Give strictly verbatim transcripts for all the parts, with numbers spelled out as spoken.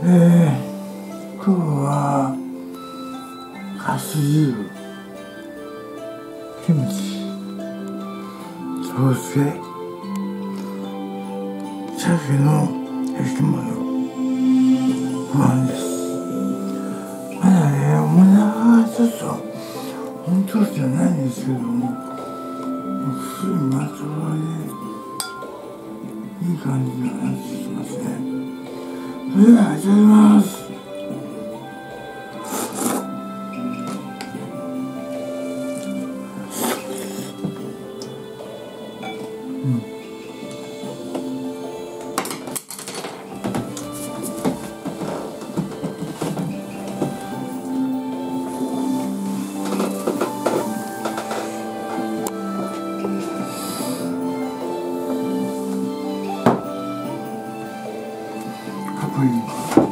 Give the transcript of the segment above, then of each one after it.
えー、今日はカス汁、キムチ、そして鮭の焼き物、ご飯です。まだね、お腹がちょっと本当じゃないんですけども、すぐまとわりいい感じの話しますね。それでは、いただきます。うん。カプリ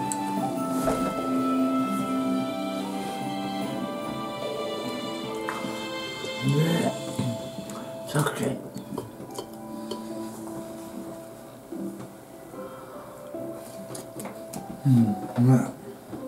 で、鮭。うん、うまい。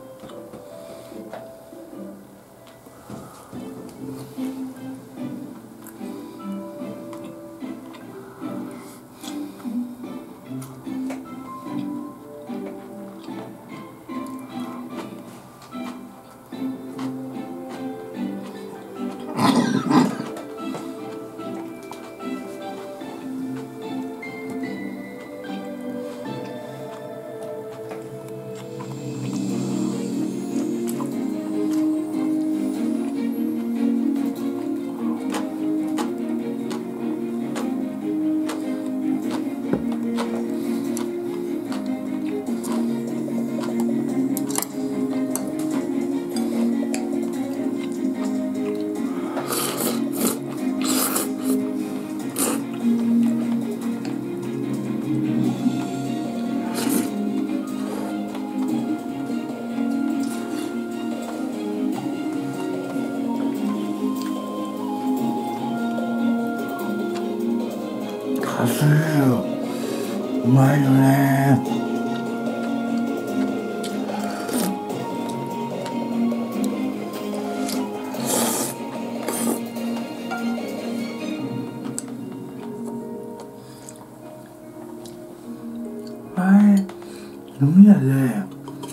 カス汁うまいよね。前飲み屋で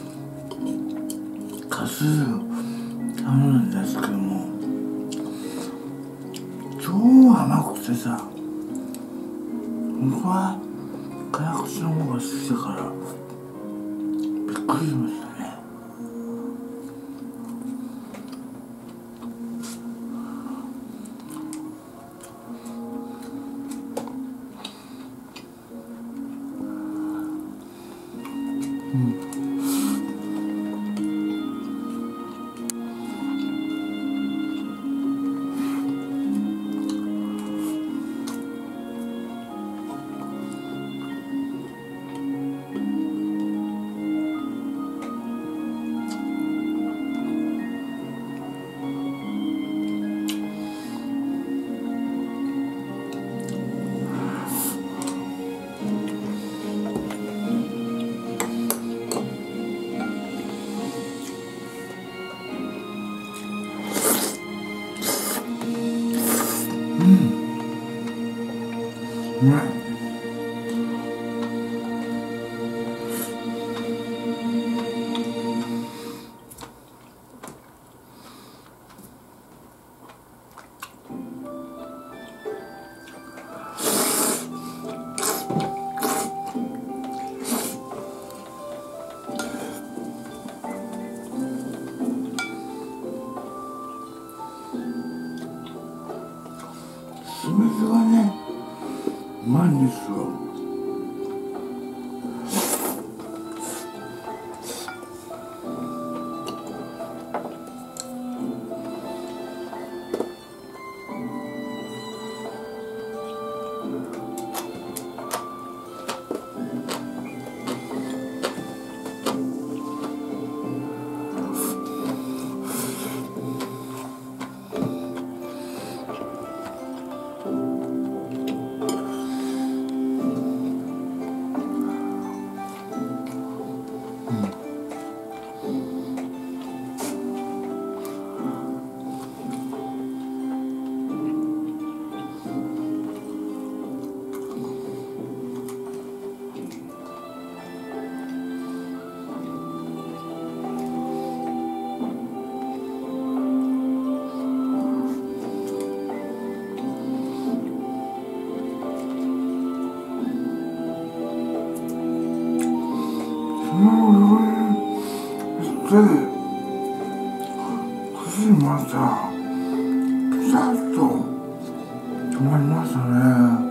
カス汁頼んだんですけども、超甘くてさ、僕は辛口の方が好きだからびっくりしましたね。うん。うまい。酢飯がね、うまいんですよ。 もうそれで口またピタッと止まりましたね。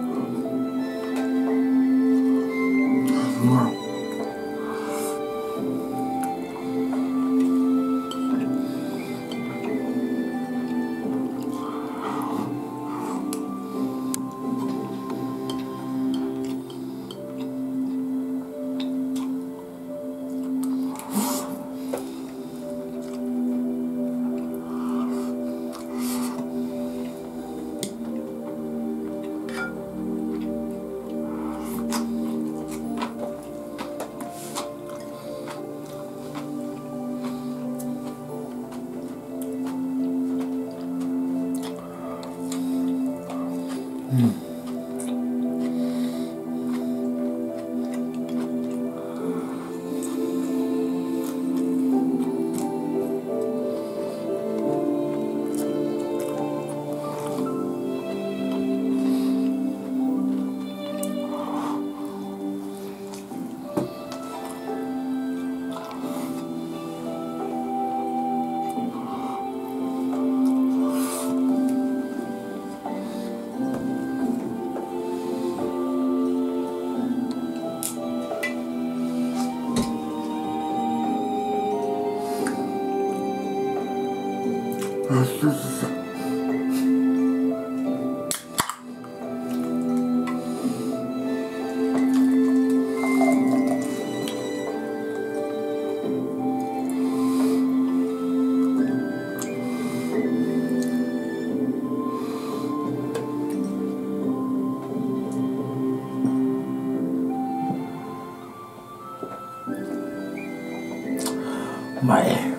すごい。うん。あ、そうそうそう。うまい。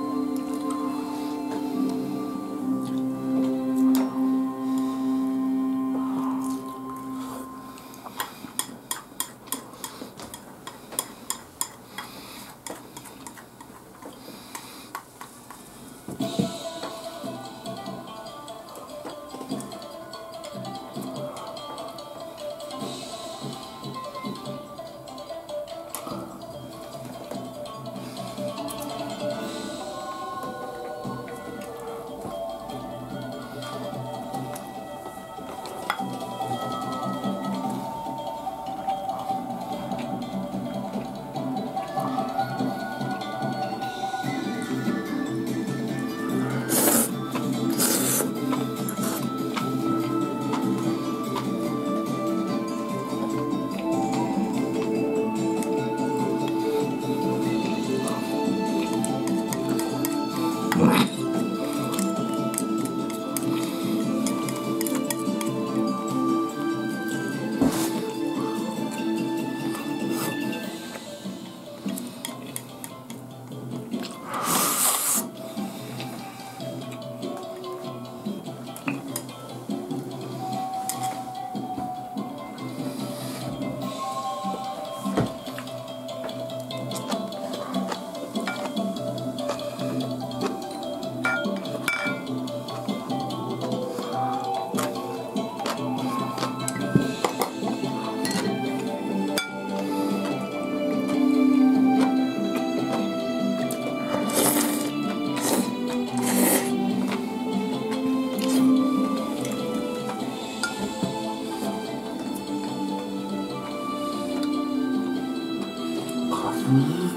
う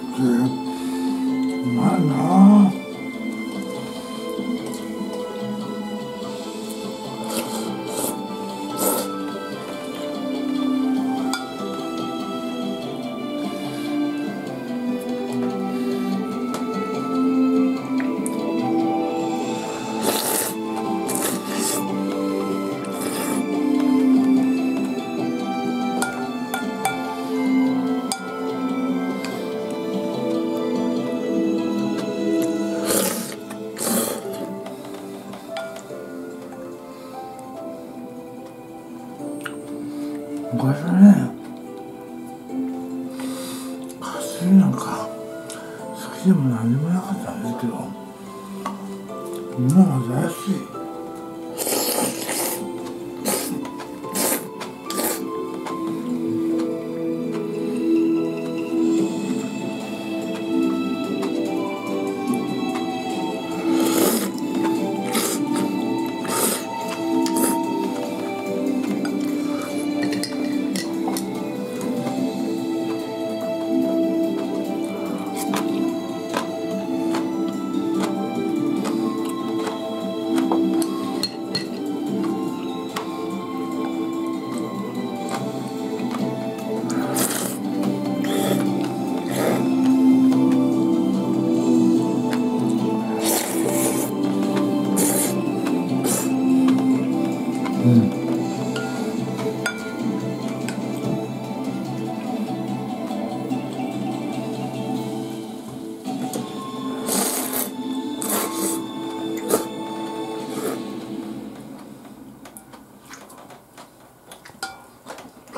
まいな。昔はね、薬なんか好きでも何でもなかったんですけど、今は安い。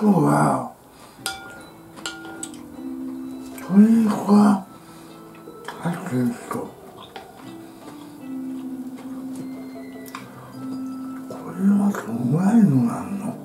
は鶏肉が入ってる人、これはすごいのがあるの。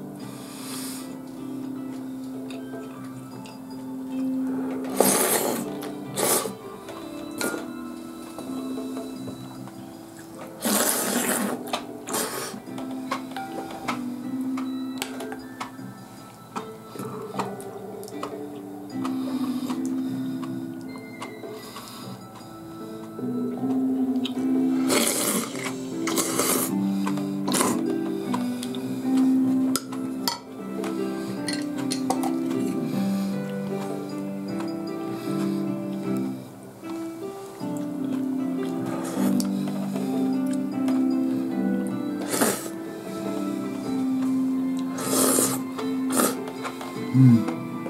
うん。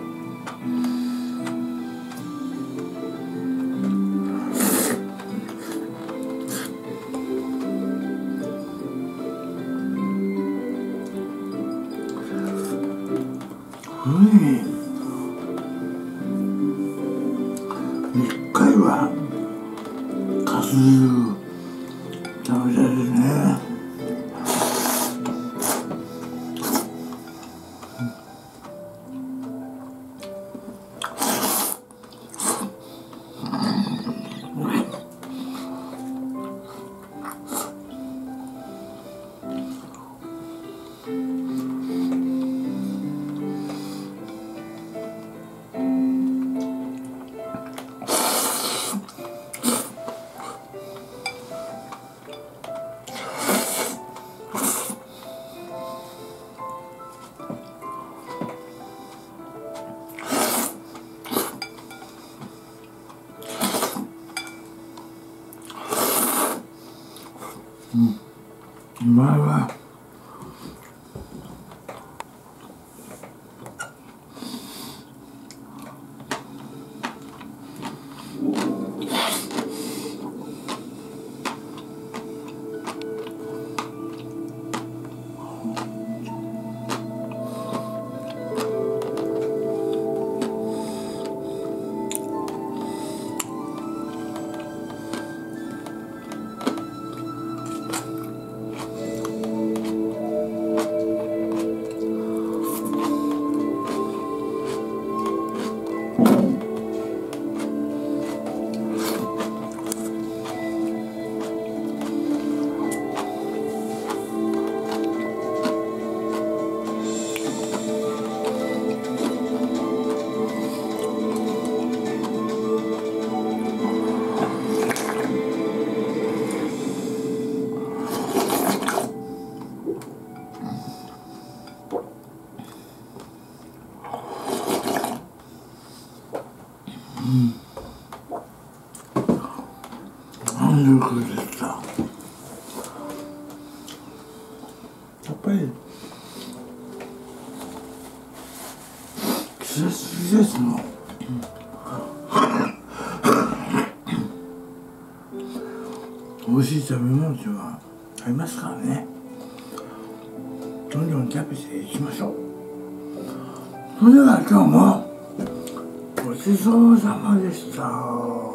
うん。一回はかす汁食べたいですね。うん、うまいわ。うん、満足でした。やっぱり季節季節の美味しい食べ物っていうのはありますからね。どんどんキャベツでいきましょう。それでは今日もごちそうさまでした。